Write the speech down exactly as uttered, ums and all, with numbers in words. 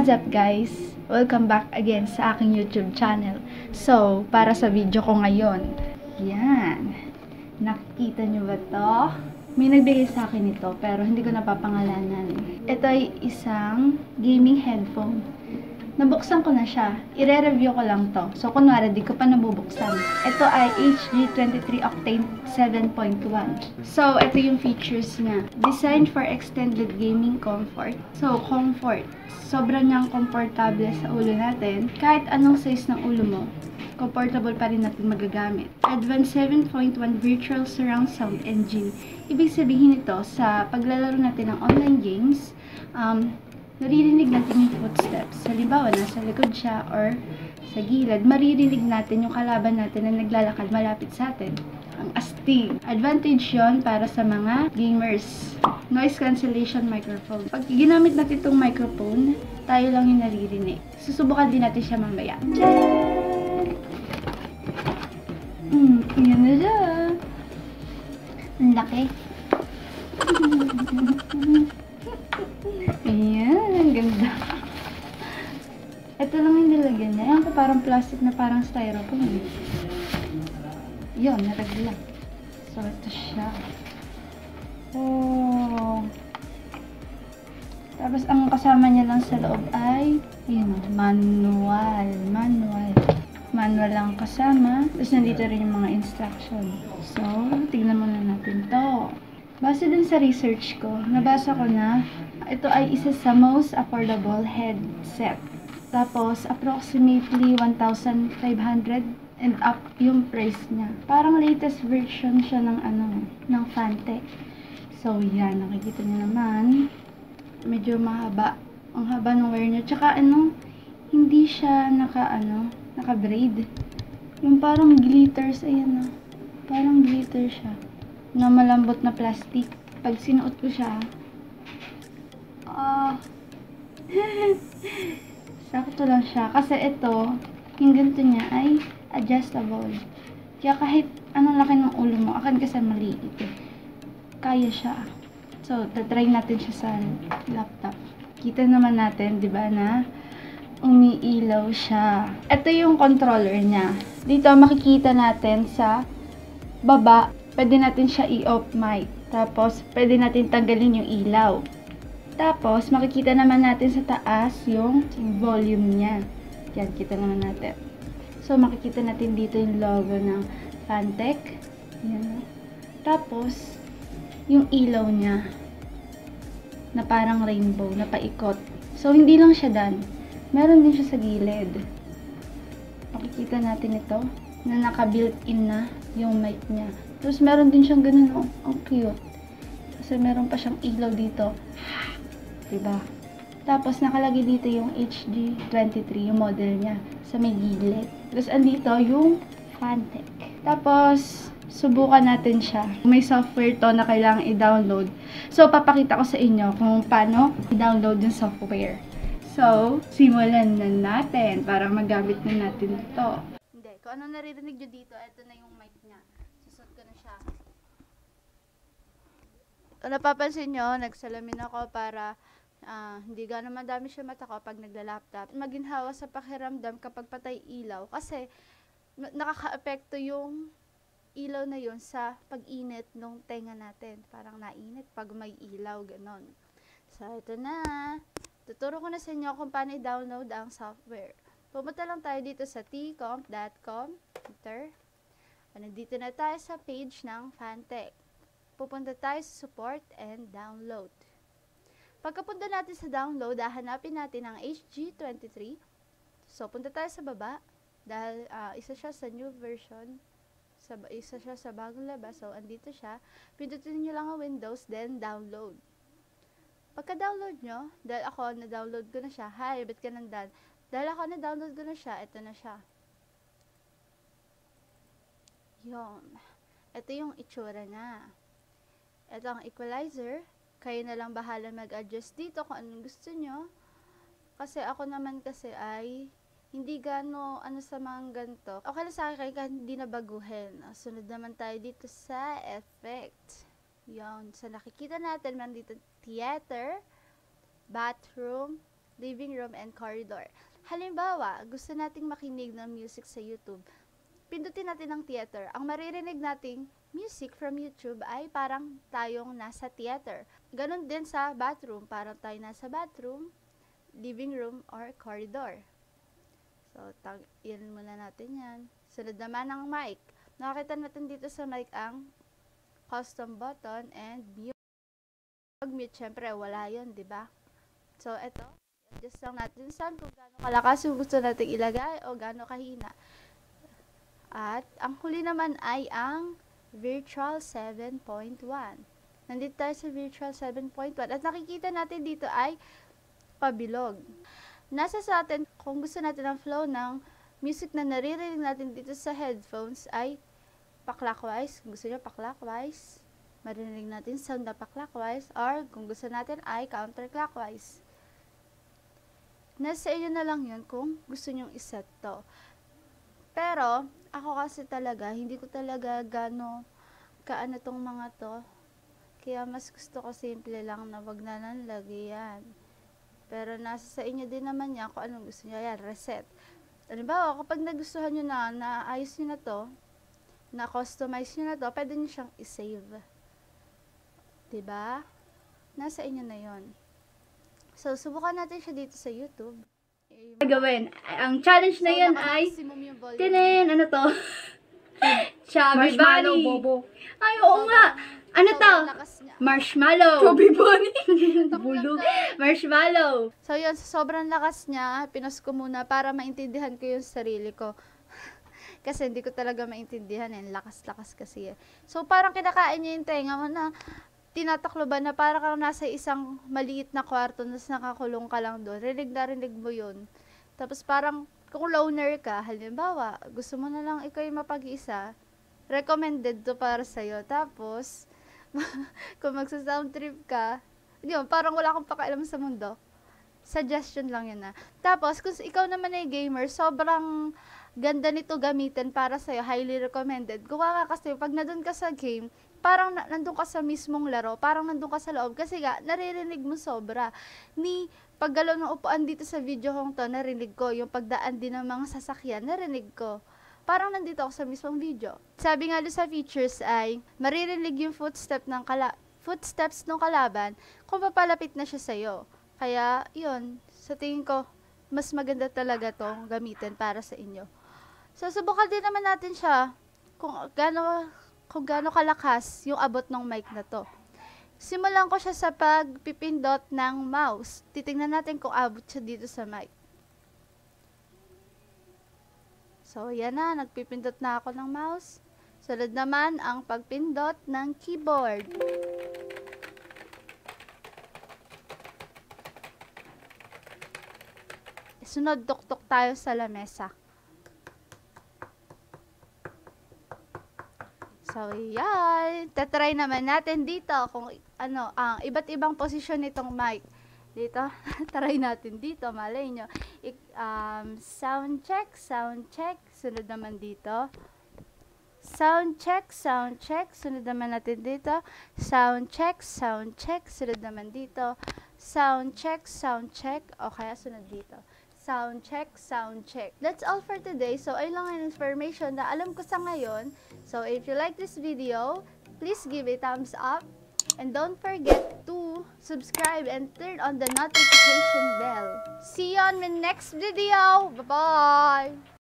up guys? Welcome back again sa aking YouTube channel. So, para sa video ko ngayon, yan. Nakikita nyo ba to? May nagbigay sa akin ito pero hindi ko napapangalanan. Ito ay isang gaming headphone. Nabuksan ko na siya. I-re-review ko lang to. So, kunwari, di ko pa nabubuksan. Ito ay H G twenty-three Octane seven point one. So, ito yung features niya. Designed for extended gaming comfort. So, comfort. Sobrang niyang komportable sa ulo natin. Kahit anong size ng ulo mo, comfortable pa rin natin magagamit. Advanced seven point one Virtual Surround Sound Engine. Ibig sabihin ito, sa paglalaro natin ng online games, um, naririnig natin yung footsteps. Halimbawa, nasa likod siya or sa gilid, maririnig natin yung kalaban natin na naglalakad malapit sa atin. Ang astig. Advantage yon para sa mga gamers. Noise cancellation microphone. Pag ginamit natin itong microphone, tayo lang yung naririnig. Susubukan din natin siya mamaya. Hmm, yan na siya. Ang laki. Ayan, ang ganda. Ito lang yung nilagyan niya. Ayan ko parang plastic na parang styrofoam. Yun, naraglag. So, ito siya. Oh. Tapos, ang kasama niya lang sa loob ay, yun, manual. Manual. Manual lang kasama. Tapos, nandito rin yung mga instruction. So, tignan muna natin to. Base din sa research ko, nabasa ko na ito ay isa sa most affordable headset. Tapos, approximately one thousand five hundred and up yung price niya. Parang latest version siya ng ano, ng Fantech. So, yan. Nakikita niyo naman. Medyo mahaba. Ang haba ng wire niya. Tsaka, ano, hindi siya naka, ano, naka-braid. Yung parang glitters, ayan na. Parang glitter siya. Na malambot na plastic. Pag sinuot ko siya, ah, uh, sakto lang siya. Kasi ito, yung ganito niya ay adjustable. Kaya kahit anong laki ng ulo mo, akan kasi maliit eh. Kaya siya. So, tatry natin siya sa laptop. Kita naman natin, di ba, na umiilaw siya. Ito yung controller niya. Dito makikita natin sa baba, pwede natin siya i-off mic. Tapos, pwede natin tanggalin yung ilaw. Tapos, makikita naman natin sa taas yung volume niya. Yan, kita naman natin. So, makikita natin dito yung logo ng Fantech. Yan. Tapos, yung ilaw niya na parang rainbow, na paikot. So, hindi lang siya done. Meron din siya sa gilid. Makikita natin ito na naka-built-in na yung mic niya. Tapos, meron din siyang ganun, oh, ang cute. Kasi meron pa siyang ilaw dito. Diba? Tapos, nakalagay dito yung H G twenty-three, yung model niya, sa may gilid. Tapos, andito yung Fantech. Tapos, subukan natin siya. May software to na kailangan i-download. So, papakita ko sa inyo kung paano i-download yung software. So, simulan na natin para magamit na natin ito. Hindi, kung ano naririnig nyo dito, ito na yung mic niya. Susot ko na siya. Kung napapansin nyo, nagsalamin ako para uh, hindi gano'n madami siya mata ko pag nagla-laptop. Maginhawa sa pakiramdam kapag patay ilaw. Kasi, nakaka-apekto yung ilaw na yun sa pag-init ng tenga natin. Parang nainit pag may ilaw, ganon. So, ito na. Tuturo ko na sa inyo kung paano i-download ang software. Pumunta lang tayo dito sa t comp dot com. Enter. Nandito na tayo sa page ng Fantech. Pupunta tayo sa support and download. Pagkapunta natin sa download, hahanapin natin ang H G twenty-three. So, punta tayo sa baba. Dahil uh, isa siya sa new version. Sa, isa siya sa bagong labas. So, andito siya. Pindutin nyo lang ang Windows, then download. Pagka-download nyo, dahil ako, na-download ko na siya. Hi, ba't ka nandan? Dahil ako, na-download ko na siya. Ito na siya. Yun. Ito yung itsura na. Ito ang equalizer. Kayo na lang bahala mag-adjust dito kung anong gusto nyo. Kasi ako naman kasi ay hindi gano ano sa mga ganito. Okay lang sa akin kahit hindi na baguhin. Sunod naman tayo dito sa effect. Yan. So nakikita natin man dito theater, bathroom, living room, and corridor. Halimbawa, gusto nating makinig ng music sa YouTube. Pindutin natin ang theater. Ang maririnig nating music from YouTube ay parang tayong nasa theater. Ganon din sa bathroom. Parang tayo nasa bathroom, living room, or corridor. So, tag yan muna natin yan. Sunod naman ang mic. Nakakita natin dito sa mic ang custom button and mute. Pag mute, syempre, wala yun, di ba? So, eto. Adjust lang natin saan kung gaano kalakas yung gusto natin ilagay o gaano kahina. At, ang huli naman ay ang Virtual seven point one. Nandito tayo sa Virtual seven point one. At nakikita natin dito ay pabilog. Nasa sa atin, kung gusto natin ang flow ng music na naririnig natin dito sa headphones ay pa-clockwise. Kung gusto nyo pa-clockwise, marinig natin sound na pa-clockwise. Or, kung gusto natin ay counterclockwise. Nasa inyo na lang yun kung gusto nyong iset to. Pero, ako kasi talaga, hindi ko talaga gano kaano tong mga to. Kaya mas gusto ko simple lang na wag na lang lagyan. Pero nasa sa inyo din naman yan kung anong gusto nyo. Yan, reset. Halimbawa, kapag nagustuhan nyo na, naayos nyo na to, na-customize nyo na to, pwede nyo siyang isave. Diba? Nasa inyo na yon. So, subukan natin siya dito sa YouTube. Gawin. Ang challenge na So, yan ay naka-maximum yung volume. tinin, ano to? Chubby Marshmallow Bunny. bobo. Ay, oo nga. Ano to? Sobrang lakas niya. Marshmallow. Chubby bunny. Bulog. Marshmallow. So, yun, sa sobrang lakas niya, pinos ko muna para maintindihan ko yung sarili ko. Kasi hindi ko talaga maintindihan eh. Lakas-lakas kasi eh. So, parang kinakain niya yung tenga mo na tinatakloban na parang kang nasa isang maliit na kwarto na nakakulong ka lang doon. Rinig na rinig mo yun. Tapos parang kung loner ka, halimbawa, gusto mo na lang ikaw yung mapag-isa, recommended to para sa'yo. Tapos, kung magsa-sound trip ka, yun, parang wala kang pakialam sa mundo. Suggestion lang yun na. Tapos, kung ikaw naman ay gamer, sobrang ganda nito gamitin para sa'yo, highly recommended. Kung ka kasi, pag nandun ka sa game, parang na, nandun ka sa mismong laro, parang nandun ka sa loob, kasi nga, naririnig mo sobra. Ni, paggalaw ng upuan dito sa video kong to, narinig ko. Yung pagdaan din ng mga sasakyan, narinig ko. Parang nandito ako sa mismong video. Sabi nga doon sa features ay, maririnig yung footstep ng kala footsteps ng kalaban kung papalapit na siya sa'yo. Kaya, yun, sa tingin ko, mas maganda talaga tong gamitin para sa inyo. So, subukan din naman natin siya kung gaano, kung gaano kalakas yung abot ng mic na to. Simulan ko siya sa pagpipindot ng mouse. Titingnan natin kung abot siya dito sa mic. So, yan na. Nagpipindot na ako ng mouse. Sunod naman ang pagpindot ng keyboard. Sunod, tuktok tayo sa lamesa. So, yan. Tatry naman natin dito kung ano, ang iba't ibang posisyon nitong mic. Dito, try natin dito, malay nyo. I um, sound check, sound check. Sunod naman dito. Sound check, sound check. Sunod naman natin dito. Sound check, sound check. Sunod naman dito. Sound check, sound check. O kaya sunod dito. Sound check, sound check. That's all for today. So, ayun lang ang information na alam ko sa ngayon. So, if you like this video, please give a thumbs up. And don't forget to subscribe and turn on the notification bell. See you on my next video. Bye-bye!